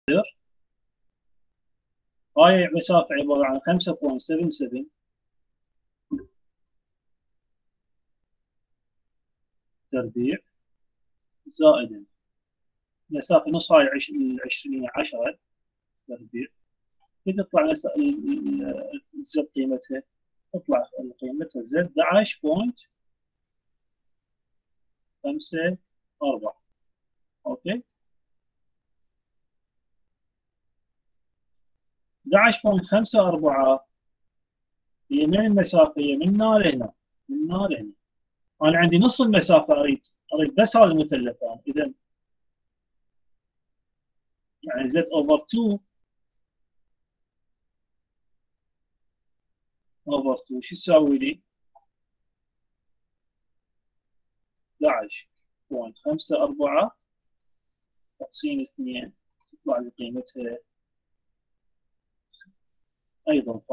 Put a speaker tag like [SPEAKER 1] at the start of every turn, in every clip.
[SPEAKER 1] هاي مسافة عبارة عن 5.77 تربيع زائد مسافة نص هاي 20 10 تربيع. تطلع الزد قيمتها، تطلع قيمتها زد 11.54. اوكي، 11.54 هي من المسافة؟ هي من هنا لهنا، من هنا لهنا. انا عندي نص المسافة، اريد بس هذا المثلث. اذا يعني زد اوفر 2 شو تساوي لي؟ 11.54 تقسيم 2 تطلع لي قيمتها ايضا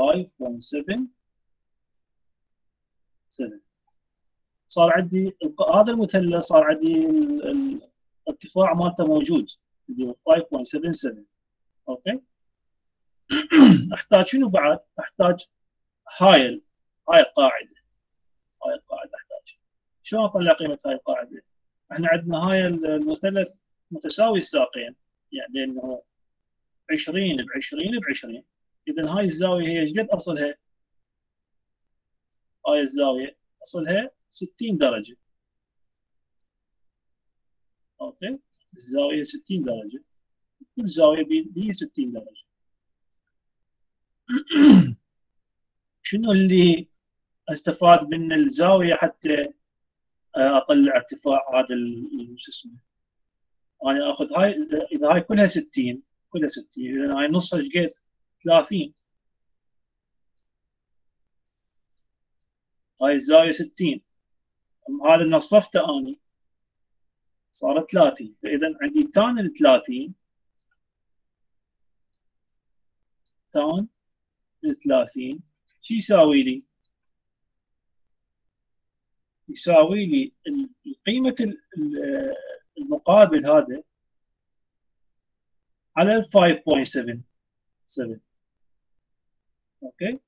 [SPEAKER 1] 5.77. صار عندي هذا المثلث، صار عندي الارتفاع مالته موجود اللي هو 5.77. اوكي. احتاج شنو بعد؟ احتاج هاي القاعده. احتاج شلون اطلع قيمه هاي القاعده؟ احنا عندنا هاي المثلث متساوي الساقين، يعني لانه 20 ب 20 ب 20. اذا هاي الزاويه هي ايش قد اصلها؟ هاي الزاويه اصلها 60 درجه. اوكي، الزاويه 60 درجه، كل زاويه هي 60 درجه. شنو اللي استفاد من الزاويه حتى اطلع ارتفاع هذا شو اسمه؟ انا اخذ هاي، اذا هاي كلها 60 اذا هاي نصها ايش قد؟ 30. هاي الزاويه 60، هذا نصفته اني صارت 30. فاذا عندي تان ال 30 شو يساوي لي؟ يساوي لي قيمه المقابل هذا على 5.77. اوكي.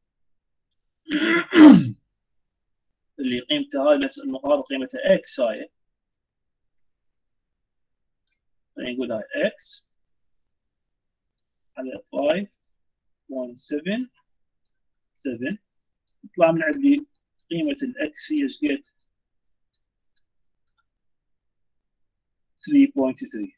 [SPEAKER 1] اللي قيمته هاي بس المقابل قيمته اكس. هاي خلينا نقول هاي اكس على 5.77. يطلع من عندي قيمه الاكس هي ايش قد؟ 3.3.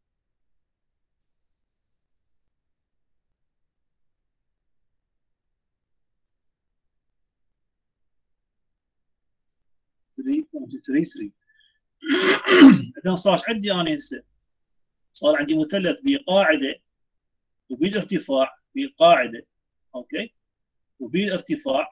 [SPEAKER 1] اذا صار عندي انا هسه، صار عندي مثلث بقاعده وبالارتفاع، بقاعده اوكي وبالارتفاع.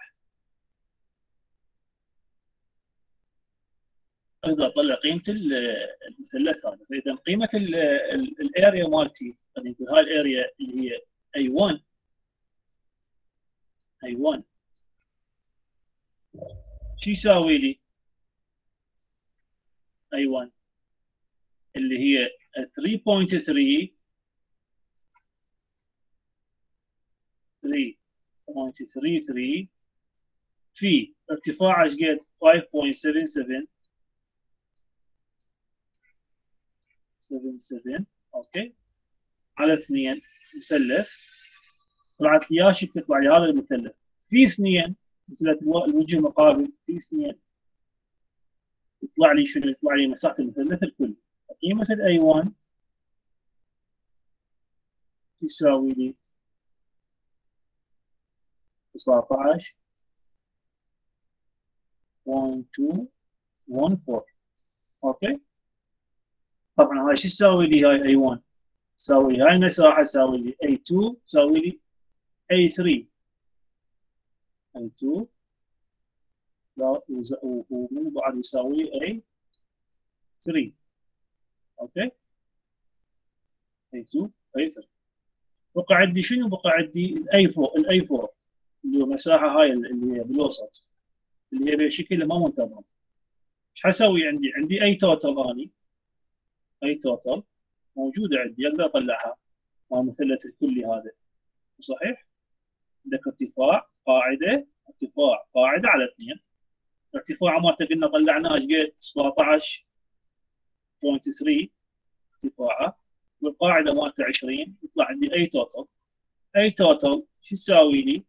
[SPEAKER 1] اقدر اطلع قيمه المثلث هذا. فاذا قيمه الاريا مالتي، خلينا نقول هاي الاريا اللي هي اي 1 شو يساوي لي؟ اي 1 اللي هي 3.3 في ارتفاع ايش قد؟ 5.77 اوكي على 2 مثلث. طلعت لي ياشي، بتطلع لي هذا المثلث في 2 مثلث الوجه المقابل في 2. يطلع لي شنو؟ يطلع لي مساحه المثلث الكلي. قيمه الاي 1 تساوي لي 19.214. اوكي. طبعا هاي شو تساوي لي؟ هاي اي 1 تساوي هاي المساحه تساوي لي اي 2 تساوي لي اي 3. اي 2 لا ومن بعد يساوي اي 3. اوكي، اي 2 اي 3. بقى عندي شنو؟ بقى عندي الاي 4 اللي هو مساحه هاي اللي هي بالوسط، اللي هي بشكل ما منتظم. ايش حسوي؟ عندي اي توتال، اني اي توتال موجوده عندي اقدر اطلعها. مال مثلث الكلي هذا صحيح؟ عندك ارتفاع قاعده ارتفاع قاعده على 2. ارتفاعه مالته قلنا طلعناه ايش قد؟ 17.3 ارتفاعه، والقاعده مالته 20. يطلع عندي اي توتال. اي توتال شو تساوي لي؟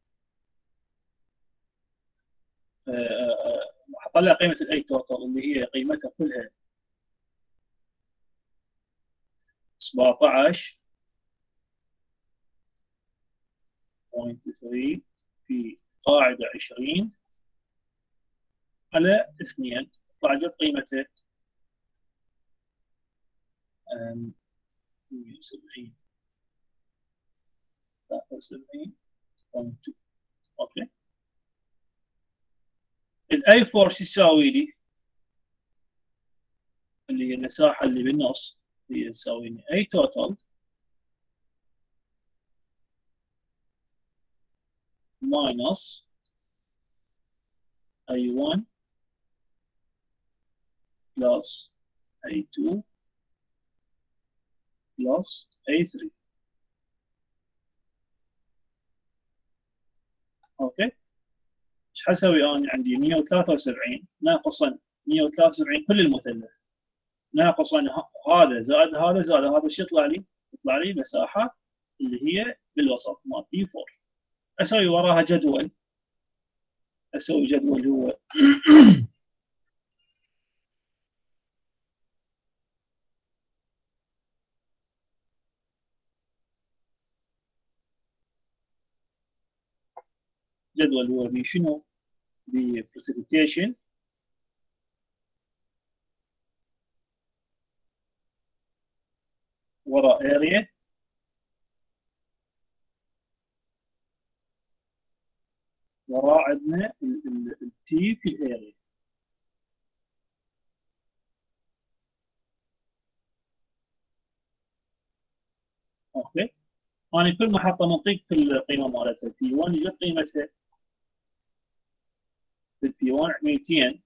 [SPEAKER 1] اطلع قيمه الاي توتال اللي هي قيمتها كلها 17.3 في قاعده 20 على 2. يطلع جد قيمته 170 73.2. اوكي. الاي 4 شو تساوي لي؟ اللي هي المساحه اللي بالنص هي تساوي لي اي توتال ماينس اي 1 بلس اي 2 بلس اي 3. اوكي. ايش حسوي انا؟ عندي 173 ناقصا 173 كل المثلث ناقصا هذا زائد هذا زائد هذا. شو يطلع لي؟ يطلع لي مساحه اللي هي بالوسط مال بي 4. اسوي وراها جدول. اسوي جدول هو جدول هو بشنو؟ بprecipitation وراء اريا وراء عندنا التي في الاريا. اوكي. انا كل محطه منطيك في القيمه مالتها. البي 1 جت قيمتها في البي 1 200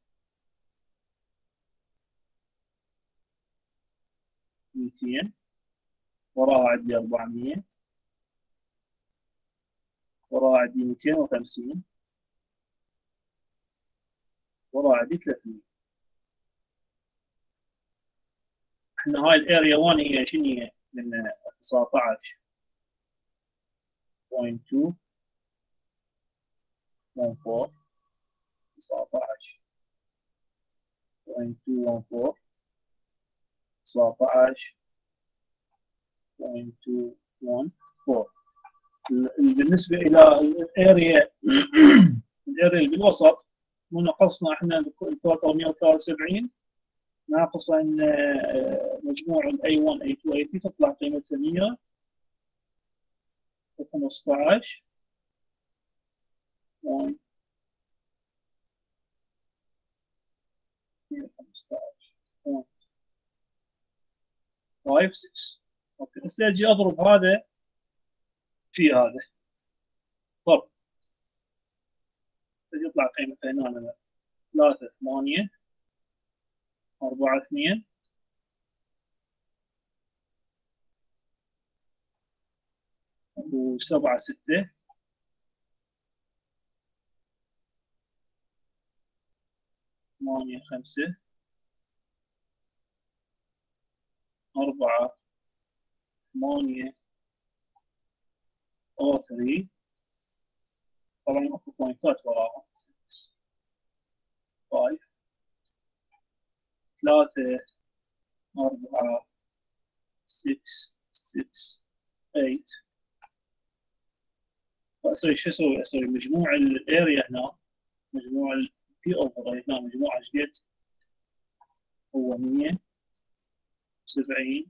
[SPEAKER 1] وراها عندي 400 وراها عندي 250 وراها عندي 300. احنا هاي الاريا 1 هي شنو هي؟ من 19.214 19.214 19.214. بالنسبه الى الاريا الاريا اللي بالوسط مو نقصنا احنا التوتال 173 ناقصا مجموع الاي 1 اي 2 اي 3 تطلع قيمتها 115. 115.56. اوكي. هسه اجي اضرب هذا في هذا. طب يطلع قيمتها هنا 3 8 4 2 و7 6 8 5 4 8 او 3. طبعا اكو بوينتات وراها 5 3 4 6 6 8. فاسوي شو اسوي؟ اسوي مجموع الاريا هنا مجموع البي اوفر هنا مجموع ايش قد؟ هو 170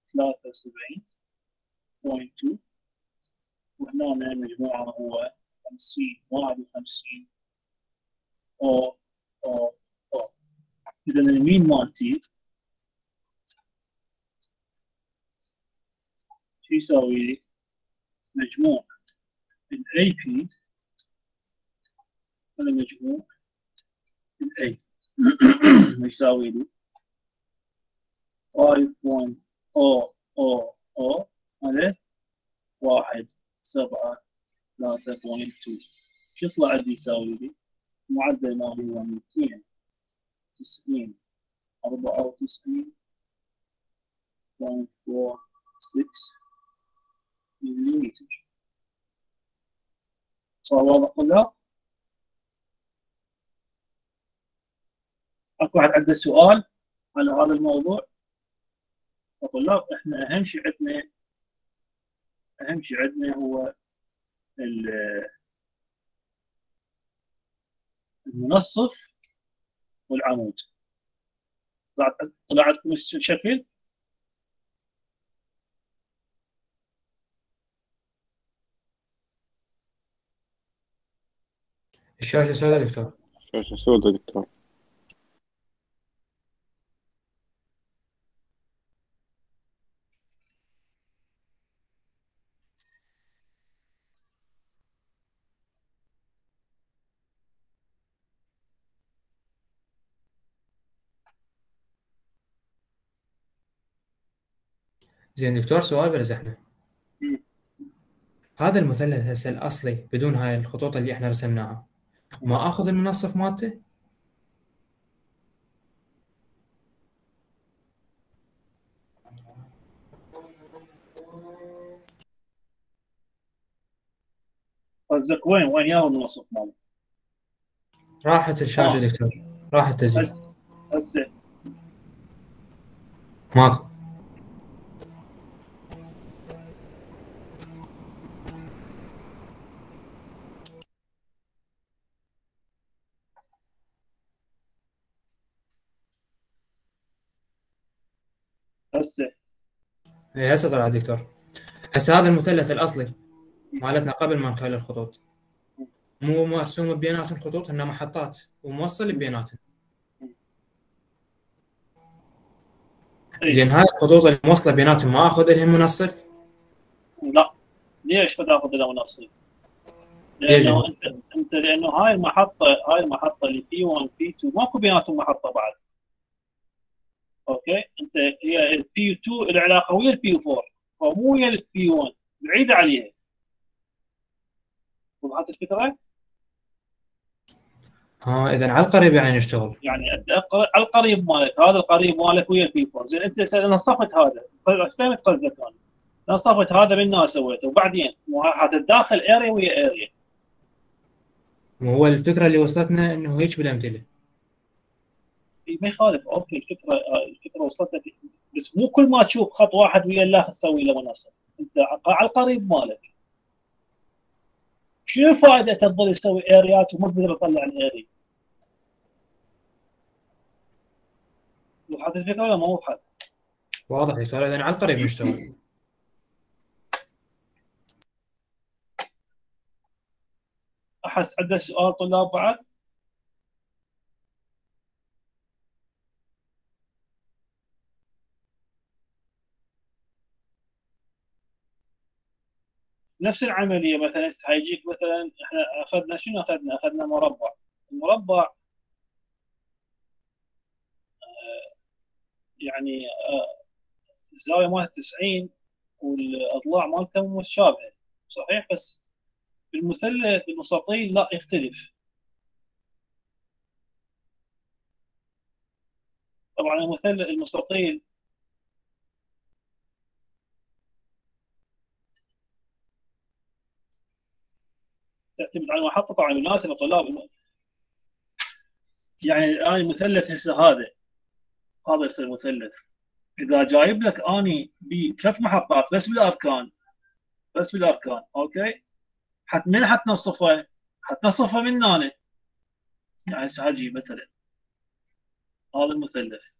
[SPEAKER 1] 73.2 وهنا مجموعه هو 50 51 او او او. اذا المين مالتي شو يساوي لي؟ مجموع الاي بي على مجموع الاي يساوي لي 5.000 على 1 7 3.2. شو يطلع عندي يساوي لي؟ المعدل مالي هو 290 94.46 مليمتر. صار واضح ولا؟ اكو واحد عنده سؤال على هذا الموضوع؟ طلاب احنا اهم شيء عندنا هو المنصف والعمود. طلع عندكم الشكل؟
[SPEAKER 2] الشاشة سوداء دكتور.
[SPEAKER 3] شاشة سوداء دكتور.
[SPEAKER 2] زين دكتور، سؤال بلا زحمة. هذا المثلث هسه الأصلي بدون هاي الخطوط اللي احنا رسمناها، ما آخذ المنصف مالته؟
[SPEAKER 1] قصدك وين ياهو المنصف ماله؟
[SPEAKER 2] راحت الشاشة دكتور، راحت تجي.
[SPEAKER 1] هسه
[SPEAKER 2] ماكو.
[SPEAKER 1] هسه
[SPEAKER 2] اي هسه طلع دكتور. هسه هذا المثلث الأصلي مالتنا قبل ما نخلي الخطوط، مو مرسوم بينات الخطوط، انما محطات وموصل بيناتهم. زين هاي الخطوط الموصله بيناتهم ما اخذ لهم منصف؟
[SPEAKER 1] لا. ليش بتاخذ له منصف؟ لانه لانه هاي المحطه اللي بي 1 بي 2 ماكو بيناتهم محطه بعد. اوكي، انت هي البي 2 العلاقه ويا البي 4، فمو ويا البي 1، بعيده عليها. وضحت الفكره؟
[SPEAKER 2] اذا على القريب يعني نشتغل.
[SPEAKER 1] يعني على القريب مالك، هذا القريب مالك ويا البي 4. زين انت نصفت هذا، فهمت قصدك انا؟ نصفت هذا من سويته، وبعدين حتتداخل اريا ويا اريا.
[SPEAKER 2] وهو الفكره اللي وصلتنا انه هيك بالامثله.
[SPEAKER 1] ما يخالف، اوكي، الفكره وصلتك، بس مو كل ما تشوف خط واحد ويا الاخر تسوي له منصب. انت على القريب مالك. شنو الفائده تظل تسوي اريات وما تقدر تطلع الاري؟ وضحت الفكره ولا ما وضحت؟
[SPEAKER 2] واضح دكتور، اذا على القريب نشتغل.
[SPEAKER 1] احس عنده سؤال طلاب بعد؟ نفس العمليه مثلا هيجيك مثلا احنا اخذنا شنو اخذنا مربع. المربع يعني الزاويه مالته 90 والاضلاع مالته متشابهه، صحيح؟ بس بالمثلث المستطيل لا، يختلف. طبعا المستطيل تعتمد على المحطه. طبعا بالمناسبه طلاب، يعني الان المثلث هسه هذا يصير مثلث. اذا جايب لك اني بثلاث محطات بس بالاركان، اوكي، من حتنصفها؟ حتنصفها من هنا. يعني هسه اجي مثلا هذا المثلث،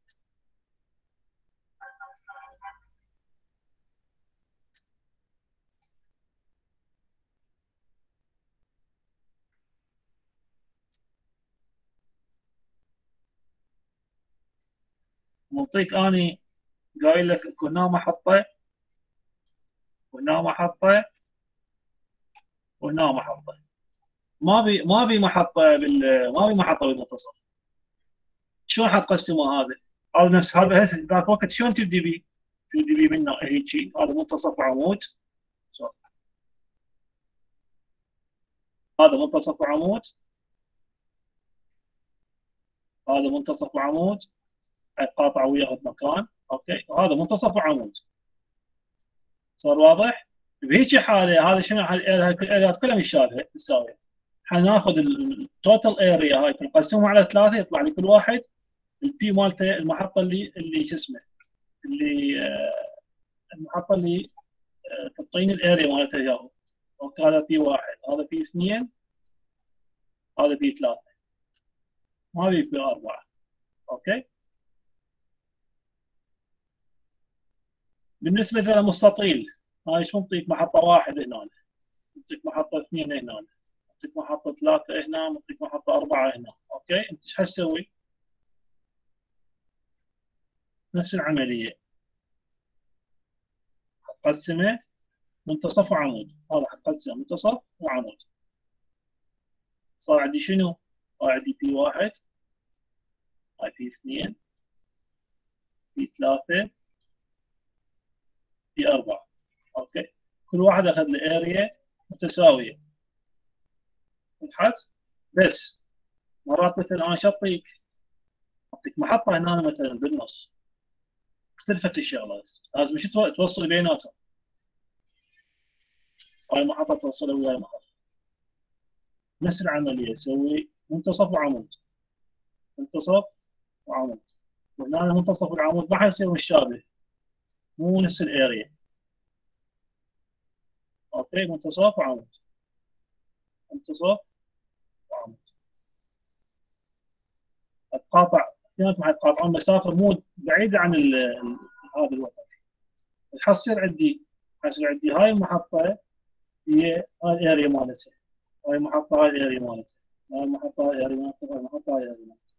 [SPEAKER 1] منطيك اني قايل لك اكو هنا محطه وهنا محطه وهنا محطه. ما بي محطه بالمنتصف. شلون حتقسمه هذا؟ هذا نفس هذا هسه ذاك وقت شلون تبدي بيه؟ منه هيك هذا منتصف عمود. هذا منتصف وعمود، هذا منتصف وعمود، قاطع وياه بمكان. اوكي، وهذا منتصف وعمود. صار واضح؟ بهيك حاله هذا شنو؟ الاريات كلها متساويه. حناخذ التوتال اريا هاي نقسمها على 3، يطلع لي كل واحد البي مالته، المحطه اللي شو اسمه، اللي المحطه اللي تعطيني الاريا مالتها اياه. اوكي، هذا بي 1، هذا بي 2، هذا بي 3، وهذا بي 4. اوكي، بالنسبه للمستطيل، هاي ايش منطيك؟ محطه 1 هنا، منطيك محطه 2 هنا، منطيك محطه 3 هنا، منطيك محطه 4 هنا. اوكي، انت ايش حتسوي؟ نفس العمليه، حتقسمه منتصف وعمود. هذا حتقسمه منتصف وعمود. صار عندي شنو؟ صار عندي بي 1، هاي بي 2، بي 3، بي 4. اوكي، كل واحد اخذ له اريا متساويه. وضحت؟ بس مرات مثلا انا اعطيك محطه هنا مثلا بالنص، اختلفت الشغله، لازم شو توصل بيناتهم. هاي المحطه توصلها ويا المحطه. نفس العمليه سوي منتصف وعمود، منتصف وعمود. وهنا منتصف العمود ما حيصير مشابه، مو نفس الاريا. اوكي، منتصف وعمود، منتصف وعمود. اتقاطع اثنيناتهم، حيتقاطعون مسافه مو بعيده عن هذا الوتر. حيصير عندي هاي المحطه هي هاي الاريا مالتها، هاي المحطه هاي الاريا مالتها، هاي المحطه هاي الاريا مالتها، هاي المحطه هاي الاريا مالتها.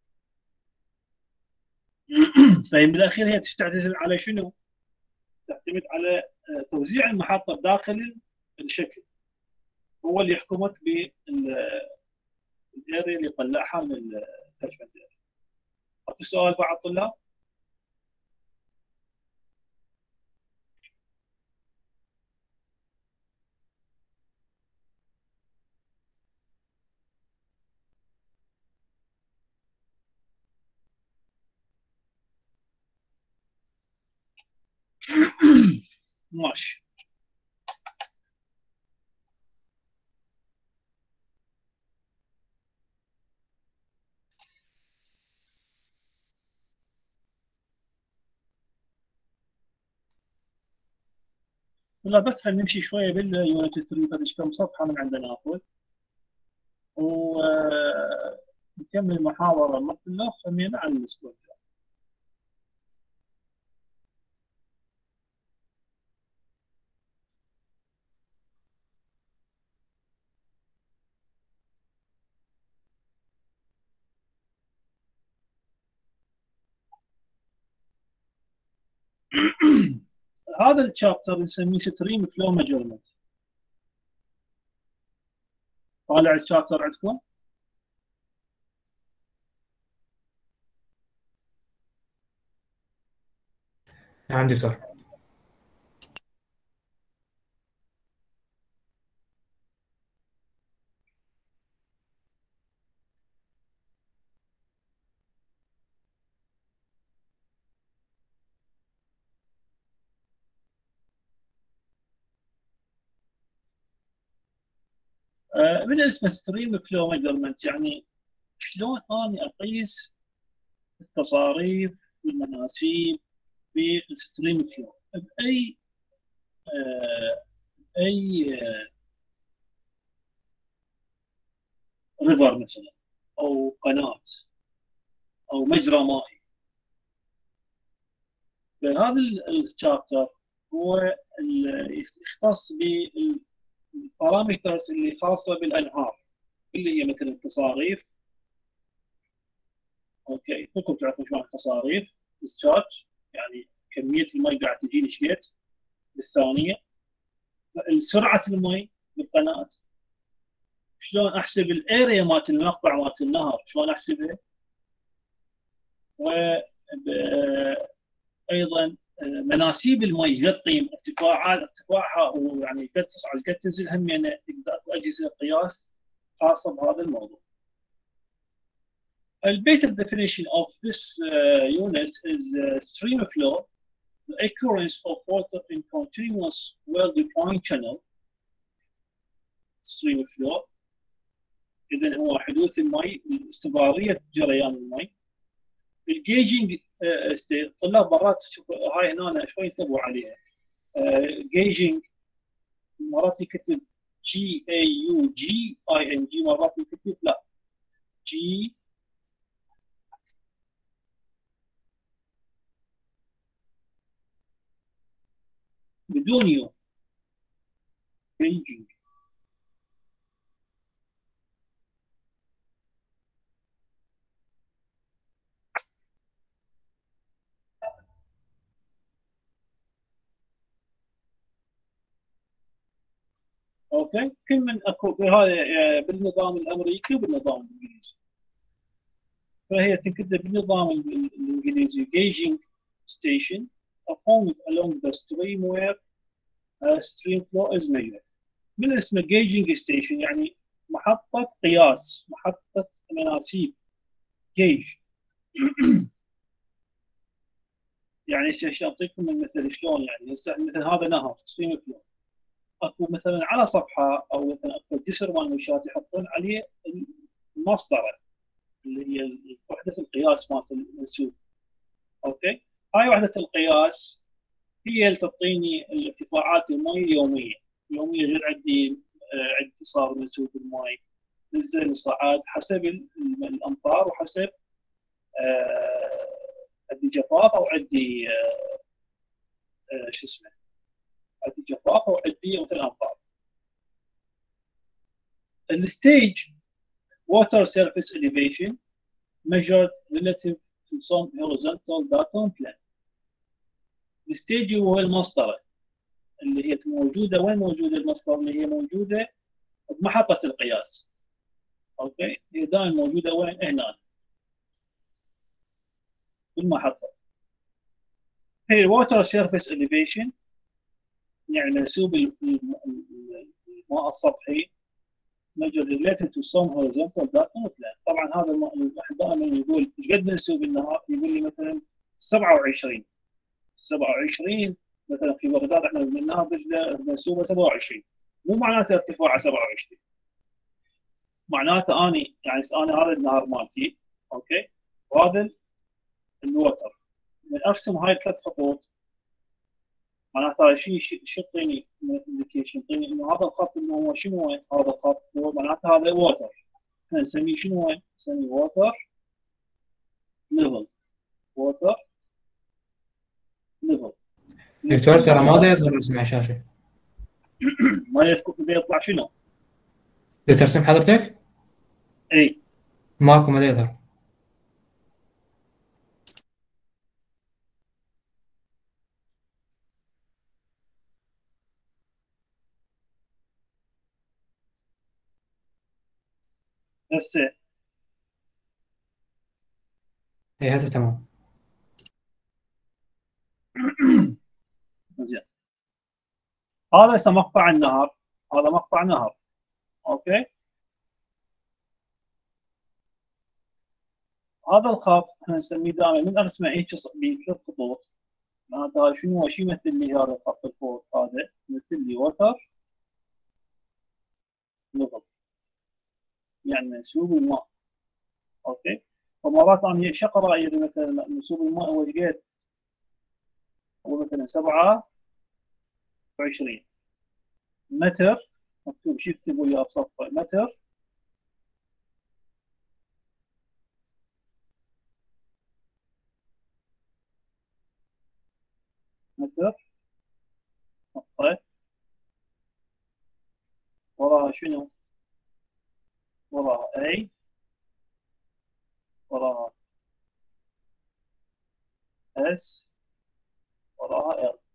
[SPEAKER 1] فهي بالاخير هي تعتمد على شنو؟ تعتمد على توزيع المحطه داخل الشكل، هو اللي يحكمك بالاريا اللي يطلعها من الكاتشمنت اريا. اكو سؤال بعض الطلاب؟ ماشي. لا بس خلينا نمشي شويه باليونت 3، بدش كم صفحه من عندنا ناخذ ونكمل محاضره مثل خلينا على الاسبوع الجاي. هذا الشابتر نسميه ستريم فلو ميجرمنت. طالع الشابتر عندكم؟
[SPEAKER 2] نعم دكتور.
[SPEAKER 1] بالنسبه ستريم فلو ميجرمنت يعني شلون اني اقيس التصاريف والمناسيب بالستريم فلو باي اي ريفر مثلا، او قناه، او مجرى مائي. فهذا الشابتر هو يختص بالبارامترز اللي خاصه بالانهار، اللي هي مثل التصاريف. اوكي، كلكم تعرفون شلون التصاريف، ديسشارج يعني كميه المي قاعد تجيني ايش قد بالثانيه، سرعه المي بالقناه، شلون احسب الاريا مالت المقطع مالت النهر، شلون احسبها، وايضا مناسيب المي قد قيم ارتفاعها، ويعني قد تصعد قد تنزل، هم يعني اكو اجهزه قياس خاصه بهذا الموضوع. The basic definition of this unit is stream flow, the occurrence of water in continuous well-defined channel. stream flow اذا هو حدوث المي، استمراريه جريان المي. الجيجنج طلاب مرات هاي هنا أنا شوي انتبهوا عليها. جيجنج مرات يكتب جي اي يو جي اي ان جي، مرات يكتب لا جي بدون يو. جيجنج اوكي. كل من اكو بهذا بالنظام الامريكي وبالنظام الانجليزي، فهي تنكتب بالنظام الانجليزي gauging station appointed along the stream where stream flow is measured. من اسمه gauging station يعني محطة قياس، محطة مناسيب. gauge يعني اعطيكم المثل شلون، يعني هسه مثل هذا نهر ستريم فلو، اكو مثلا على صفحه او مثلا اكو جسر مال مشاة يحطون عليه المسطره اللي هي وحده القياس مالت المنسوب. اوكي، هاي وحده القياس هي اللي تعطيني الارتفاعات المي اليوميه. يوميا غير عندي عندي صار منسوب المي نزل صعد حسب الامطار وحسب عندي جفاف او عندي شو اسمه، عندي جفاف او عندي مثل امطار. الستيج water surface elevation measured relative to some horizontal datum plane. الستيج هو المسطره اللي هي موجوده. وين موجوده المسطره؟ اللي هي موجوده بمحطه القياس. اوكي، هي دائما موجوده وين؟ هنا بالمحطه. هي water surface elevation يعني منسوب الماء السطحي measured related to some horizontal datum plane. طبعا هذا الواحد دائما يقول ايش قد منسوب النهار؟ يقول لي مثلا 27 مثلا في بغداد احنا النهار دجله منسوبه 27، مو معناته ارتفاعه 27، معناته اني يعني انا هذا النهار مالتي اوكي، وهذا الوتر من ارسم هاي ثلاث خطوط معناته شيء يعطيني انديكيشن، يعطيني انه هذا الخط انه هو شنو وين؟ هذا الخط هو معناته هذا ووتر، احنا نسميه شنو وين؟ نسميه ووتر ليفل. ووتر ليفل.
[SPEAKER 2] دكتور ترى ما يظهر رسم على الشاشه.
[SPEAKER 1] ما يطلع شنو؟
[SPEAKER 2] ترسم حضرتك؟
[SPEAKER 1] اي
[SPEAKER 2] ماكو ما يظهر.
[SPEAKER 1] هسه
[SPEAKER 2] اي هسه تمام.
[SPEAKER 1] زين. هذا هسه مقطع النهر، هذا مقطع نهر اوكي. هذا الخط احنا نسميه دائما من ارسمه هيك بثلاث خطوط معناته شنو هو؟ شو يمثل لي هذا الخط الفوق؟ هذا يمثل لي ووتر ليفل يعني منسوب الماء. اوكي، فمرات انا ايش اقرا؟ يعني مثلا منسوب الماء هو ايش قد؟ هو مثلا 27 متر، مكتوب شو يكتبوا وياه بصفه متر متر نقطه وراها شنو؟ وراها A وراها S وراها L.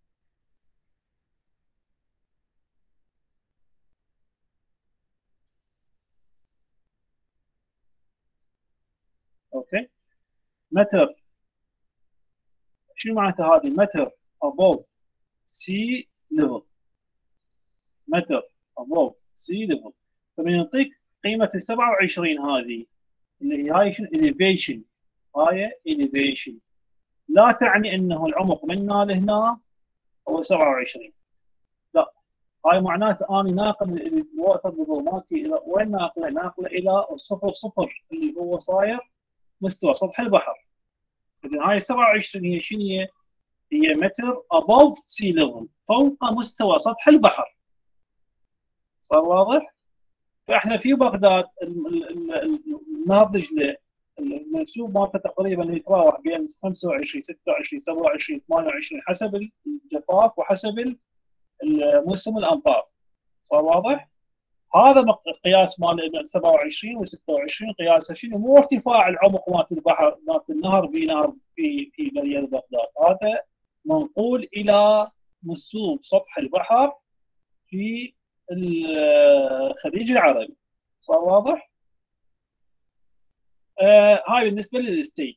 [SPEAKER 1] اوكي، متر شنو معناته هذه؟ متر above sea level، متر above sea level. فمن يعطيك قيمه ال 27 هذه اللي هاي شنو؟ elevation. هاي elevation لا تعني انه العمق من هنا لهنا هو 27. لا، هاي معناته اني ناقل الووتر بيبل مالتي الى وين؟ ناقله الى الصفر صفر اللي هو صاير مستوى سطح البحر. اذا هاي 27 هي شنو هي؟ هي متر above sea level، فوق مستوى سطح البحر. صار واضح؟ فاحنا في بغداد نهر دجله المنسوب مالته تقريبا يتراوح بين 25 26 27 28 حسب الجفاف وحسب موسم الامطار. صار واضح؟ هذا قياس مال 27 و 26 قياسه شنو؟ مو ارتفاع العمق مالت البحر مالت النهر في برية بغداد، هذا منقول الى منسوب سطح البحر في الخليج العربي. صار واضح؟ هاي بالنسبه للستيج.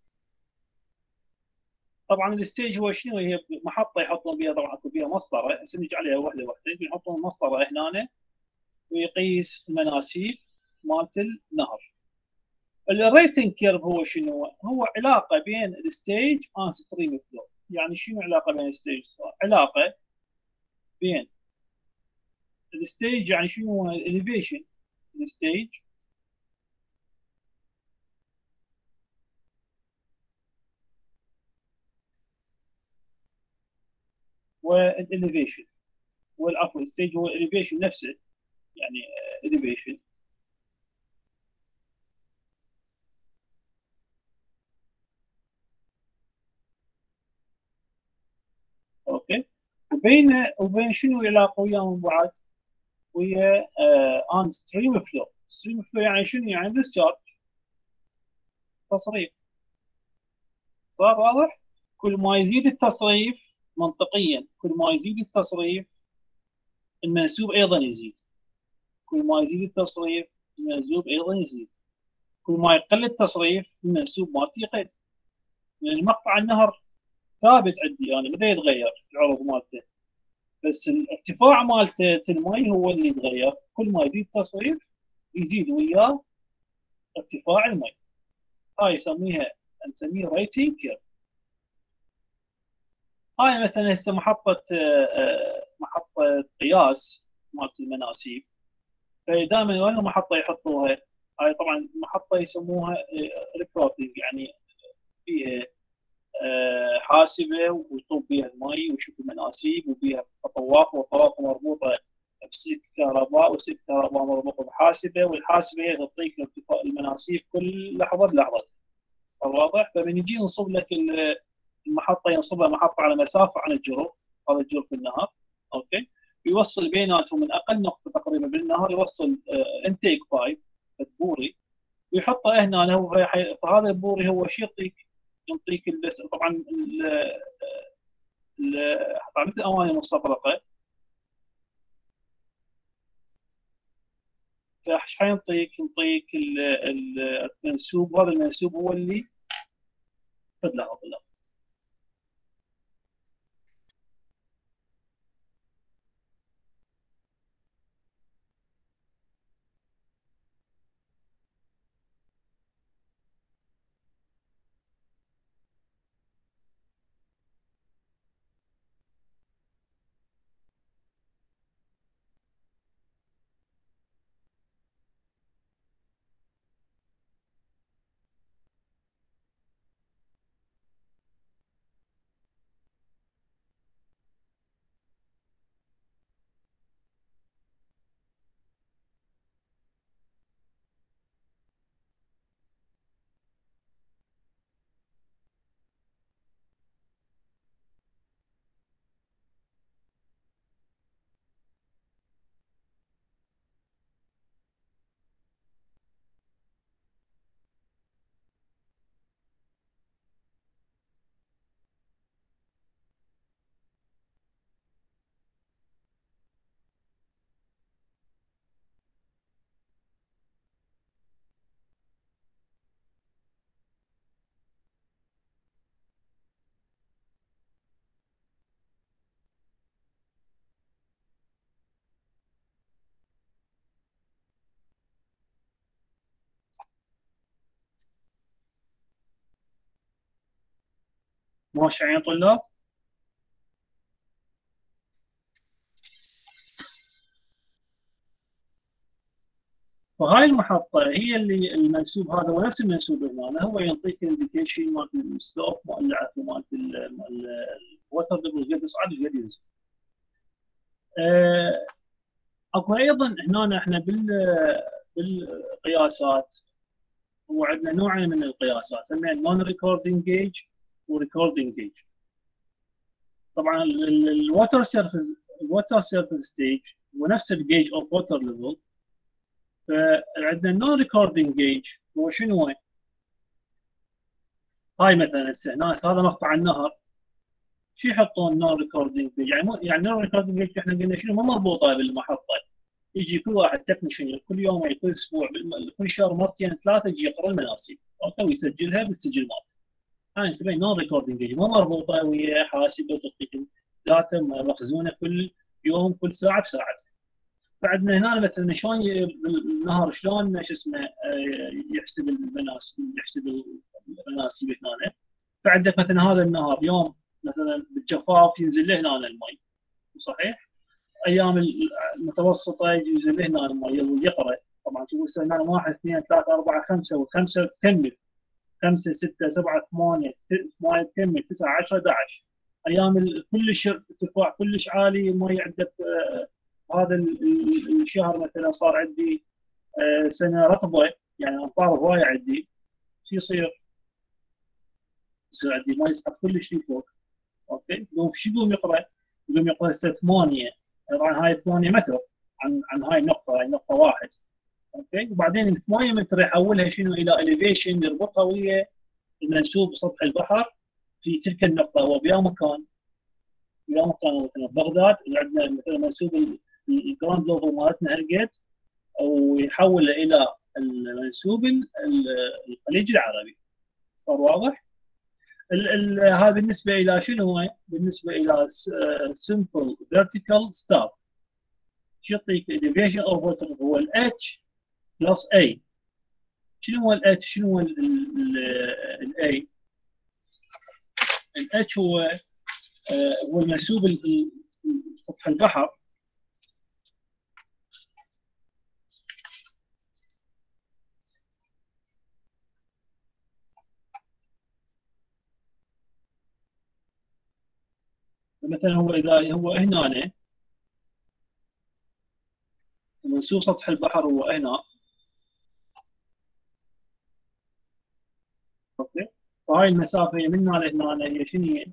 [SPEAKER 1] طبعا الستيج هو شنو؟ هي محطه يحطون بها، طبعا اكو بها مسطره، هسه نجي عليها واحده واحده. يجي يحطون مسطره هنا ويقيس المناسيب مالت النهر. الريتنج كيرف هو شنو؟ هو علاقه بين الستيج اند ستريم فلو. يعني شنو علاقه بين الستيج؟ علاقه بين الستيج، يعني شنو هو الاليفيشن الستيج والاليفيشن. والعفو، الستيج هو الاليفيشن نفسه، يعني اليفيشن. اوكي. وبين شنو العلاقه وياهم بعد؟ ويا ان ستريم فلو. ستريم فلو يعني شنو؟ يعني ديسشارج، تصريف. صار واضح؟ كل ما يزيد التصريف منطقيا، كل ما يزيد التصريف المنسوب ايضا يزيد. كل ما يزيد التصريف المنسوب ايضا يزيد. كل ما يقل التصريف المنسوب مالتي يقل. لان مقطع النهر ثابت عندي انا، بدا يتغير العرض مالته، بس الارتفاع مالته المي هو اللي يتغير. كل ما يزيد التصريف يزيد وياه ارتفاع المي. هاي نسميها ريتنج كيرف. هاي مثلا هسه محطه قياس مالت المناسيب. فدائما وين محطه يحطوها؟ هاي طبعا محطه يسموها ريكوردنج، يعني فيها حاسبه ويطوب بها المي ويشوف المناسيب، وبيها خطوات وطواقم مربوطه بسلك كهرباء، وسلك كهرباء مربوطه بحاسبه، والحاسبه هي تعطيك المناسيب كل لحظه بلحظه. واضح؟ فمن يجي ينصب لك المحطه، ينصبها محطه على مسافه عن الجرف، هذا الجرف النهر. اوكي. يوصل بيناتهم من اقل نقطه تقريبا بالنهر، يوصل انتيك بايب بوري، ويحطه هنا. هو فهذا البوري هو شو يعطيك بس طبعا مثل اواني مستطرقه. فايش حينطيك؟ ينطيك المنسوب، وهذا المنسوب هو اللي فد لحظه. ماشي يا طلاب؟ فهاي المحطة هي اللي المنسوب هذا ونفس المنسوب هنا هو يعطيك الانديكيشن مالت السلوب مالت الوتر ليفل قد يصعد وقد ينزل. اكو ايضا هنا احنا بالقياسات هو عندنا نوعين من القياسات، همين نون ريكوردينج جيج وريكوردينج جيج. طبعا الوتر سيرفيس ستيج هو نفس الجيج اوف ووتر ليفل. فعندنا النون ريكوردينج جيج هو شنو هو؟ هاي مثلا هسه هذا مقطع النهر، شو يحطون نون ريكوردينج جيج؟ يعني نون ريكوردينج جيج احنا قلنا شنو؟ ما مربوطه بالمحطه، يجي كل واحد تكنيشن كل يوم كل اسبوع كل شهر مرتين ثلاثه يجي يقرا المناسيب اوكي ويسجلها بالسجل مالته. هاي نسميها نون ريكوردينج جيج، ما مربوطه ويا حاسبه وتعطيك داتا مخزونه كل يوم كل ساعه بساعتها. فعندنا هنا مثلا شلون النهر شلون شو اسمه يحسب المناسيب هنا. فعندك مثلا هذا النهر يوم مثلا بالجفاف ينزل له هنا المي صحيح؟ ايام المتوسطه ينزل له هنا المي يقرا. طبعا شوفوا هسه هنا 1 2 3 4 5 و5 تكمل 5 6 7 8 تكمل 9 10 11. ايام كلش ارتفاع كلش عالي المي عندك هذا الشهر مثلا صار عندي سنه رطبه يعني امطار هوايه عندي، شو يصير؟ يصير عندي ما يسحب كلش لفوق اوكي. شو يقوم يقرا؟ يقوم يقرا هسه 8. طبعا هاي 8 متر عن هاي النقطه، هاي نقطه واحد اوكي. وبعدين ال 8 متر يحولها شنو؟ الى اليفيشن يربطها ويا منسوب سطح البحر في تلك النقطه. هو بيا مكان مثلا بغداد عندنا مثلا منسوب الجراوند ليفل مالتنا هالقد ويحول الى المنسوب الخليج العربي. صار واضح؟ هذا بالنسبه الى شنو هو؟ بالنسبه الى simple vertical staff. شو يعطيك elevation of water هو الاتش بلس اي. شنو هو الاتش؟ شنو هو الاي؟ الاتش هو هو المنسوب سطح البحر مثلا هو اذا هو هنا منسوب سطح البحر هو هنا اوكي. وهاي المسافه من هنا لهنا هي شنو هي؟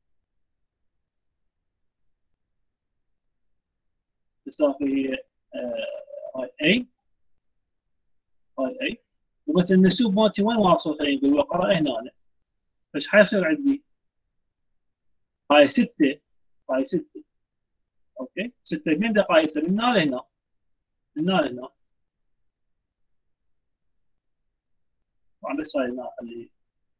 [SPEAKER 1] المسافه هي هاي اي هاي اي. ومثلا النسوب مالتي وين واصل؟ خلينا نقول وقرا هنا. فايش حيصير عندي؟ هاي 6 هاي 6 اوكي. 6 من دقائق يصير من هنا لهنا من هنا لهنا. طبعا بس هاي هنا خلي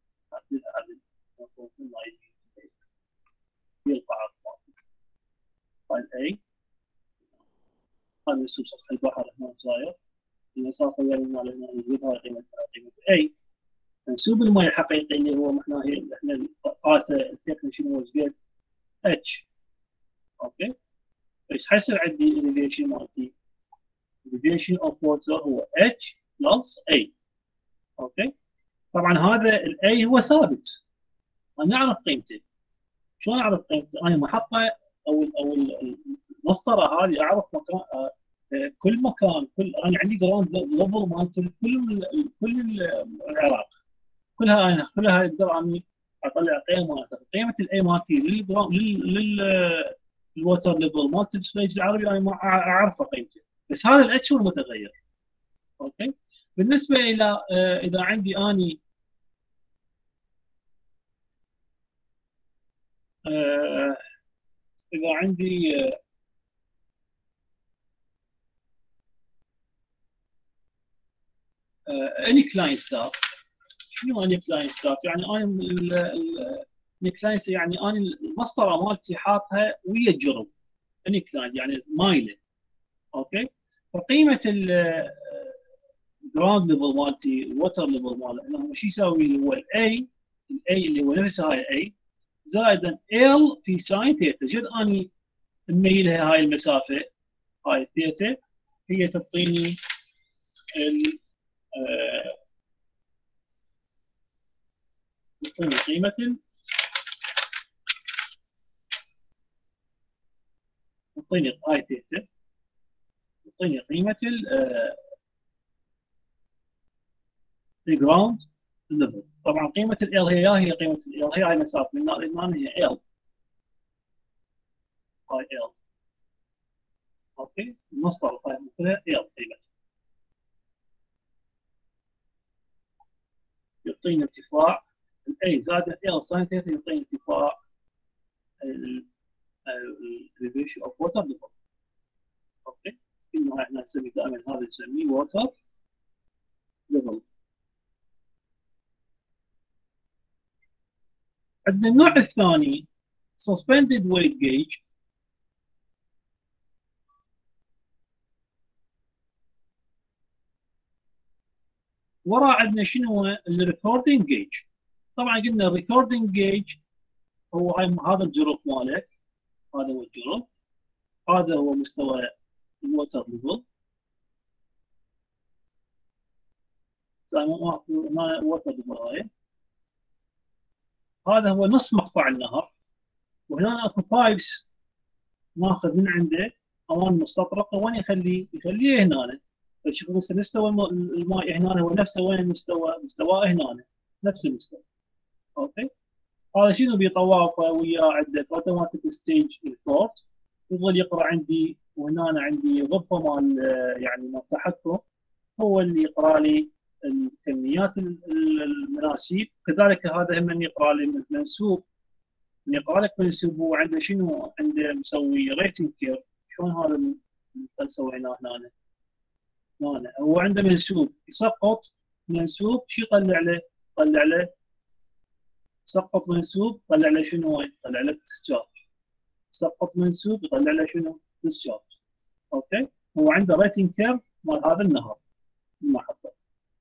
[SPEAKER 1] يقطع هاي الاي. هذا منسوب سطح البحر هنا صاير المسافه بين هنا لهنا نجيب هاي قيمه اي. منسوب الماء الحقيقي اللي هو احنا قاسه التكنيشن هو قد اتش اوكي. ايش حيصير عندي الاليفيشن مالتي؟ الاليفيشن اوف ووتر هو اتش بلس اي اوكي. طبعا هذا الاي هو ثابت انا اعرف قيمته. شلون اعرف قيمته؟ انا محطه او المسطره هذه اعرف مكان كل مكان انا عندي جراوند ليفل مالت كل العراق كلها اقدر اني اطلع قيمه الاي مالتي للوتر ليفل مالت السليج العربي انا ما اعرف قيمته. بس هذا الاتش هو المتغير اوكي. بالنسبه الى اذا عندي اني اذا عندي اني كلاين ستاف. شنو اني كلاين ستاف؟ يعني انا اني كلاين يعني انا المسطره مالتي حاطها ويا الجرف اني كلاين يعني مايله اوكي. فقيمه الجراوند ليفل مالتي الوتر ليفل ماله انه شو يساوي؟ هو الاي اللي هو نفس هاي الاي زائدا ال في ساين ثيتا. جد اني نميلها هاي المسافه، هاي ثيتا، هي تعطيني تعطيني قيمه تعطيني هاي ثيتا، تعطيني قيمه الجراوند ليفل. طبعا قيمه ال هي قيمه ال هي هاي مسافه من هنا لهنا هي ال، هاي ال. اوكي، المسطره هاي مثلها ال قيمتها. يعطيني ارتفاع الاي زائد ال ساين ثيتا، يعطيني ارتفاع الريشيو اوف ووتر ليفل. اوكي، انه احنا نسمي دائما هذا نسميه ووتر ليفل. عندنا النوع الثاني suspended weight gauge. ورا عندنا شنو هو الريكوردينج جيج. طبعا قلنا الريكوردينج جيج هو هذا الجروف ماله، هذا هو الجروف، هذا هو مستوى الووتر ليفل. زي ما هنا ووتر ليفل، هذا هو نص مقطع النهر، وهنا اكو بايبس ناخذ من عنده اوان مستطرقه، وين يخليه هنا. فشوفوا مستوى الماء هنا هو نفسه، وين مستواه هنا نفس المستوى. اوكي، هذا شنو بيطوافه وياه عندك اوتوماتيك ستيج ريبورت، يظل يقرا عندي، وهنا أنا عندي غرفه مال يعني مال تحكم، هو اللي يقرا لي الكميات المناسيب. كذلك هذا هم يقرا لي المنسوب، يقرا لك منسوب هو عنده شنو، عنده مسوي ريتنج كيرف. شلون هذا اللي سويناه هنا؟ هو عنده منسوب يسقط منسوب، شو يطلع له؟ يطلع له سقط منسوب، يطلع له شنو؟ يطلع له ديسشارج. سقط منسوب يطلع له شنو؟ ديسشارج. اوكي، هو عنده ريتنج كيرف مال هذا النهر ما حطه.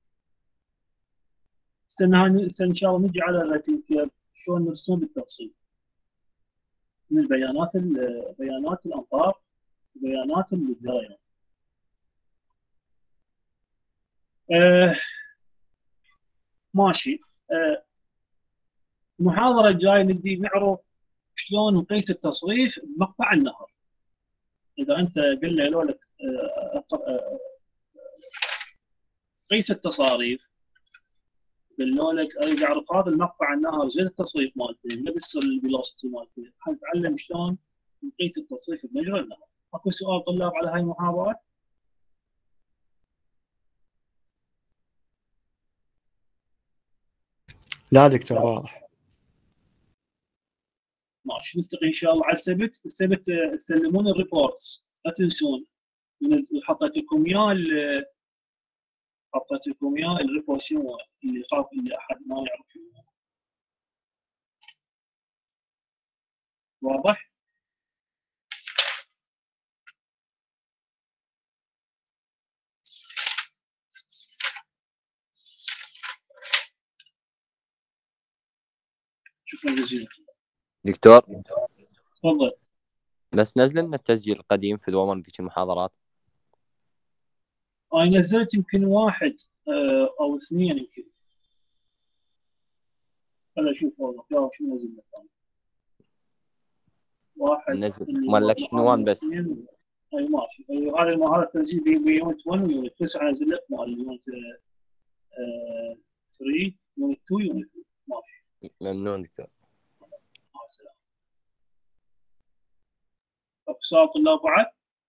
[SPEAKER 1] السنه ان شاء الله نجي على الريتنج كيرف شلون نرسم بالتفصيل من بيانات الامطار وبيانات الجريان. ماشي. المحاضره الجايه نبدي نعرف شلون نقيس التصريف بمقطع النهر. اذا انت قلنا لك قيس التصاريف، قالوا لك اريد اعرف هذا المقطع النهر زين التصريف مالته، بس الفيلوسيتي مالته، حنتعلم شلون نقيس التصريف بمجرى النهر. اكو سؤال طلاب على هاي المحاضره؟
[SPEAKER 3] لا دكتور واضح.
[SPEAKER 1] ماشي، نلتقي ان شاء الله على السبت. السبت تسلمون الريبورتس، لا تنسون. حطيت لكم اياه الريبورت شنو اللي خاف اللي احد ما يعرف شنو. واضح؟ شكرا جزيلا
[SPEAKER 4] دكتور.
[SPEAKER 1] تفضل.
[SPEAKER 4] بس نزل لنا التسجيل القديم في دوام ذيك المحاضرات.
[SPEAKER 1] انا نزلت يمكن واحد او اثنين يمكن. خليني اشوف والله يا شو نزل لك. واحد
[SPEAKER 4] نزل مال لك شنوان بس.
[SPEAKER 1] اي ماشي. هذا التسجيل بيونت 1 ويونت 9 نزل لك مال يونت 3 يونت 2 يونت 3. ماشي.
[SPEAKER 4] ممنون دكتور.
[SPEAKER 1] مع السلامه. اكو سؤال طلاب بعد؟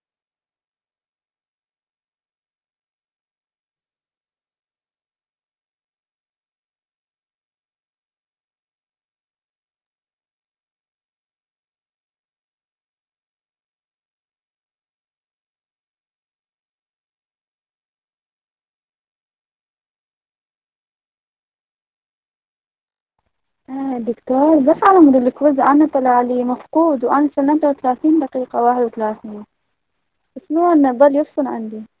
[SPEAKER 5] دكتور بس على مود الكويز أنا طلع لي مفقود، وأنا سلمته 30 دقيقة 31، شلون ظل يفصل عندي؟